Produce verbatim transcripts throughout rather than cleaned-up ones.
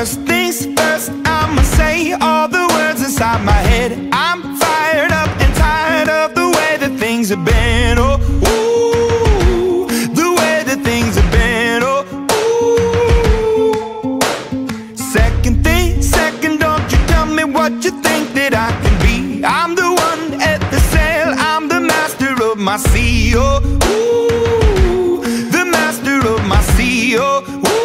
First things first, I'ma say all the words inside my head. I'm fired up and tired of the way that things have been. Oh, ooh, the way that things have been. Oh, ooh. Second thing, second, don't you tell me what you think that I can be. I'm the one at the sail, I'm the master of my sea. Oh, ooh, the master of my sea. Oh,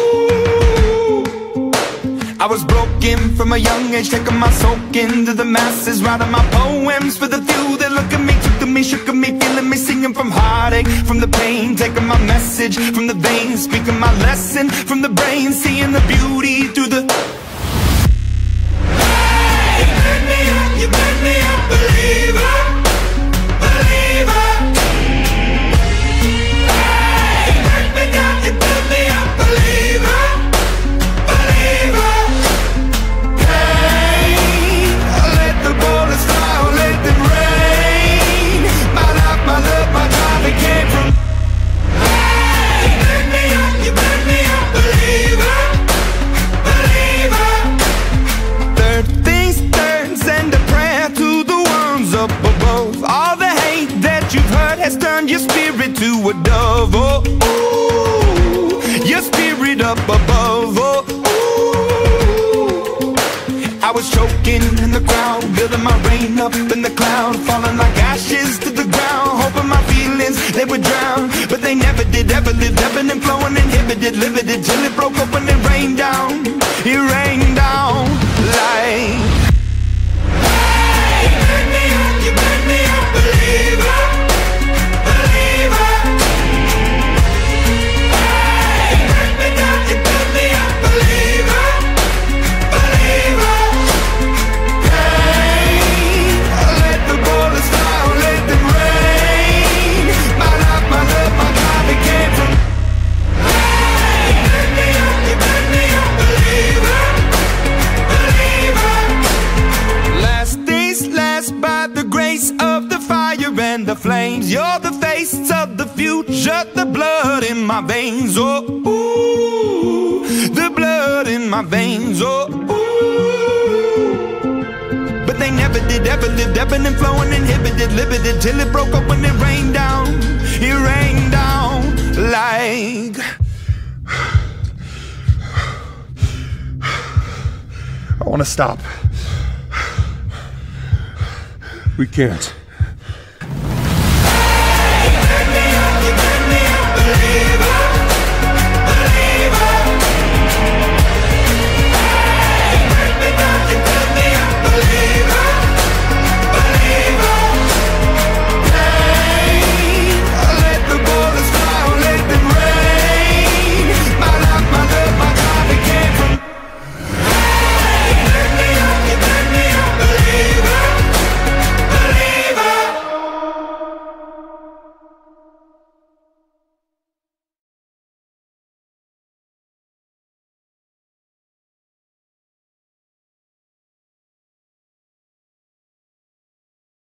I was broken from a young age, taking my soak into the masses, writing my poems for the few that look at me, took at me, shook at me, feeling me, singing from heartache, from the pain, taking my message from the veins, speaking my lesson from the brain, seeing the beauty through the... Hey, you burn me up, you burn me up, believer, believer. Hey, you burn me down, you burn me up, believer, believer. Turn your spirit to a dove, oh, ooh, your spirit up above, oh, ooh. I was choking in the crowd, building my rain up in the cloud, falling like ashes to the ground, hoping my feelings, they would drown, but they never did, ever lived, ebbing and flowing, inhibited, limited, till it broke open and rained down, it rained down like... Hey, you burn me up, you burn me up, believer. The flames, you're the face of the future, the blood in my veins, oh, ooh, the blood in my veins, oh, ooh. But they never did, ever lived, ebbing and flowing, inhibited, limited, till it broke up when it rained down, it rained down like... I want to stop. We can't.